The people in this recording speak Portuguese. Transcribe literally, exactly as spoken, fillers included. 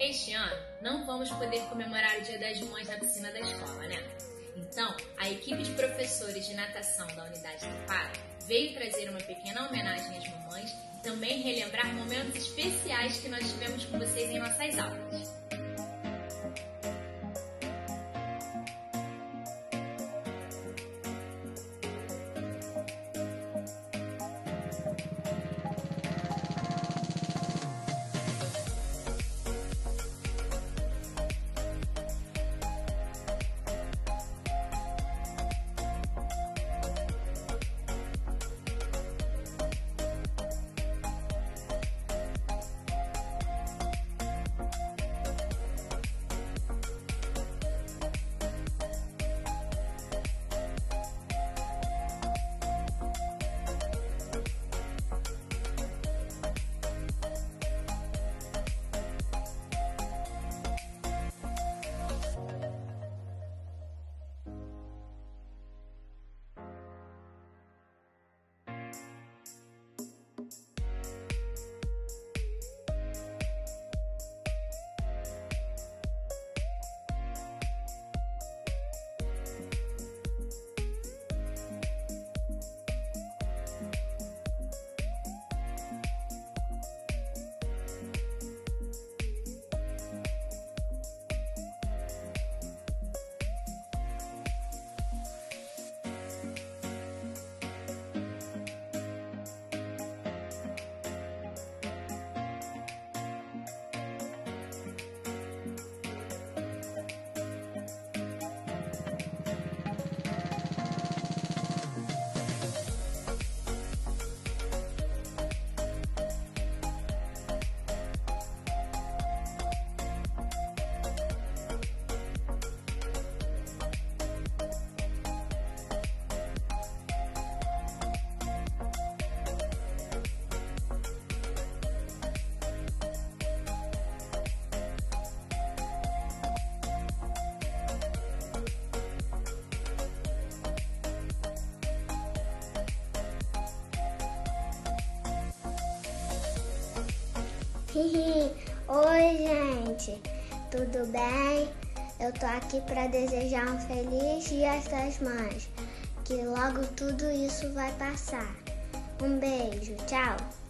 Este ano não vamos poder comemorar o Dia das Mães na piscina da escola, né? Então, a equipe de professores de natação da unidade do Parque veio trazer uma pequena homenagem às mamães e também relembrar momentos especiais que nós tivemos com vocês em nossas aulas. Oi, gente, tudo bem? Eu tô aqui para desejar um feliz Dia das Mães, que logo tudo isso vai passar. Um beijo, tchau!